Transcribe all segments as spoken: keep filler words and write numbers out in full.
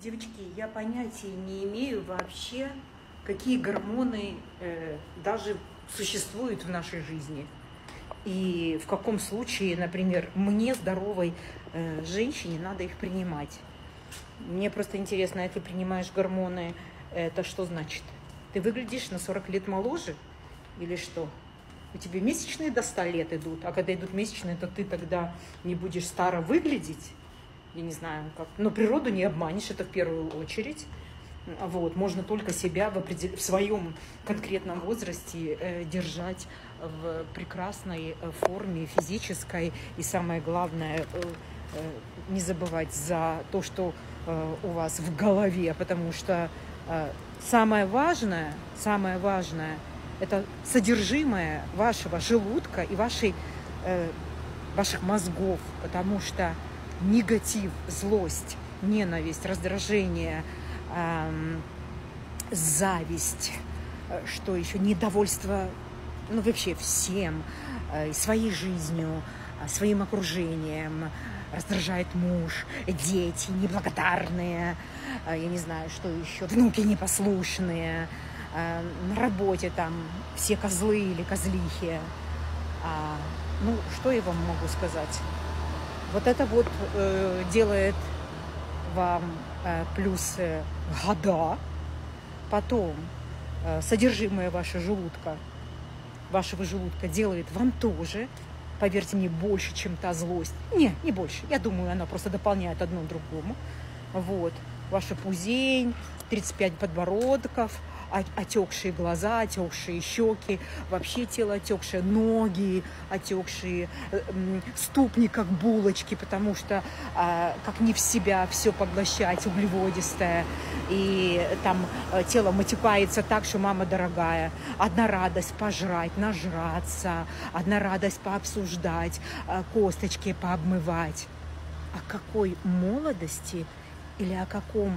Девочки, я понятия не имею вообще, какие гормоны э, даже существуют в нашей жизни. И в каком случае, например, мне, здоровой э, женщине, надо их принимать. Мне просто интересно, если принимаешь гормоны, это что значит? Ты выглядишь на сорок лет моложе или что? У тебя месячные до ста лет идут, а когда идут месячные, то ты тогда не будешь старо выглядеть. Я не знаю, как. Но природу не обманешь, это в первую очередь. Вот. Можно только себя в, определ... в своем конкретном возрасте э, держать в прекрасной форме физической. И самое главное, э, э, не забывать за то, что э, у вас в голове, потому что э, самое важное, самое важное, это содержимое вашего желудка и вашей, э, ваших мозгов, потому что негатив, злость, ненависть, раздражение, эм, зависть, что еще, недовольство, ну вообще всем, э, своей жизнью, своим окружением, раздражает муж, дети неблагодарные, э, я не знаю, что еще, внуки непослушные, э, на работе там все козлы или козлихи. А, ну, что я вам могу сказать? Вот это вот э, делает вам э, плюс э, года, потом э, содержимое вашего желудка, вашего желудка делает вам тоже, поверьте мне, больше, чем та злость. Не, не больше. Я думаю, она просто дополняет одно другому. Вот. Ваша пузень, тридцать пять подбородков, отекшие глаза, отекшие щеки, вообще тело отекшее, ноги отекшие, ступни как булочки, потому что как не в себя все поглощать, углеводистое, и там тело матюкается так, что мама дорогая. Одна радость пожрать, нажраться, одна радость пообсуждать, косточки пообмывать. О какой молодости или о каком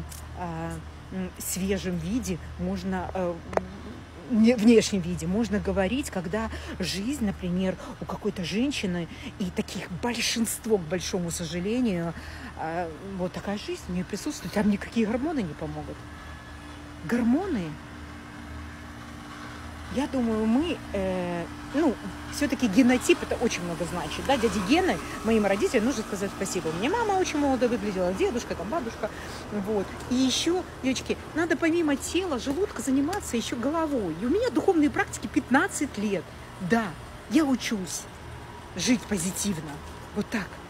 свежем виде можно, э, внешнем виде можно говорить, когда жизнь, например, у какой-то женщины, и таких большинство, к большому сожалению, э, вот такая жизнь у нее присутствует, там никакие гормоны не помогут. Гормоны, я думаю, мы, э, ну, все-таки генотип, это очень много значит, да, дяде Гены, моим родителям нужно сказать спасибо. У меня мама очень молодо выглядела, дедушка, там, бабушка, вот. И еще, девочки, надо помимо тела, желудка заниматься еще головой. И у меня духовные практики пятнадцать лет, да, я учусь жить позитивно, вот так.